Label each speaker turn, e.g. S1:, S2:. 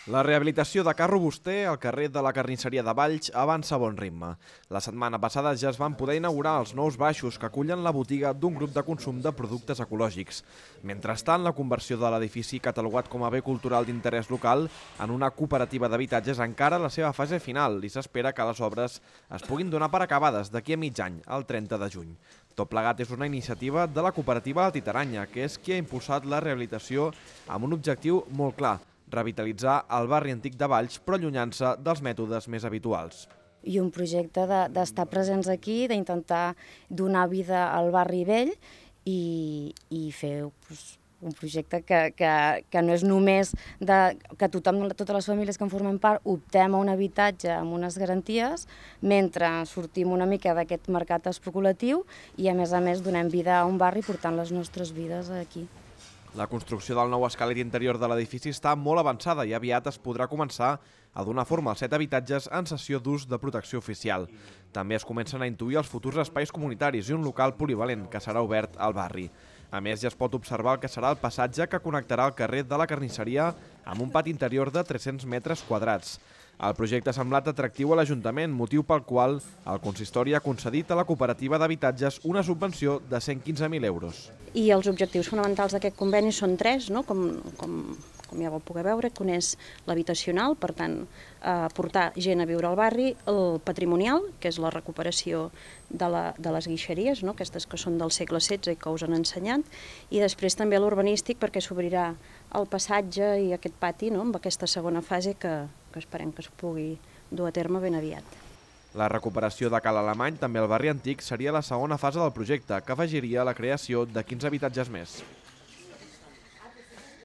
S1: La rehabilitació de Can Robuster al carrer de la Carnisseria de Valls avança a bon ritme. La setmana passada ja es van poder inaugurar els nous baixos que acullen la botiga d'un grup de consum de productes ecològics. Mentrestant, la conversió de l'edifici catalogat com a bé cultural d'interès local en una cooperativa d'habitatges encara a la seva fase final i s'espera que les obres es puguin donar per acabades d'aquí a mig any, el 30 de juny. Tot plegat és una iniciativa de la cooperativa La Titaranya, que és qui ha impulsat la rehabilitació amb un objectiu molt clar: revitalitzar el barri antic de Valls, però allunyant-se dels mètodes més habituals.
S2: I un projecte d'estar presents aquí, d'intentar donar vida al barri vell i fer un projecte que no és només que tothom, totes les famílies que en formem part, optem a un habitatge amb unes garanties mentre sortim una mica d'aquest mercat especulatiu i a més donem vida a un barri portant les nostres vides aquí.
S1: La construcció del nou escaler interior de l'edifici està molt avançada i aviat es podrà començar a donar forma als 7 habitatges en cessió d'ús de protecció oficial. També es comencen a intuir els futurs espais comunitaris i un local polivalent que serà obert al barri. A més, ja es pot observar el que serà el passatge que connectarà el carrer de la Carnisseria amb un pati interior de 300 metres quadrats. El projecte ha semblat atractiu a l'Ajuntament, motiu pel qual el consistori ha concedit a la cooperativa d'habitatges una subvenció de 115.000 euros.
S3: I els objectius fonamentals d'aquest conveni són 3, no? Com ja vau poder veure, que un és l'habitacional, per tant, portar gent a viure al barri, el patrimonial, que és la recuperació de les guixeries, no? Aquestes que són del segle XVI i que us han ensenyat, i després també l'urbanístic, perquè s'obrirà el passatge i aquest pati, no? Amb aquesta segona fase que esperem que es pugui dur a terme ben aviat.
S1: La recuperació de Cal Alemany, també al barri antic, seria la segona fase del projecte, que afegiria la creació de 15 habitatges més.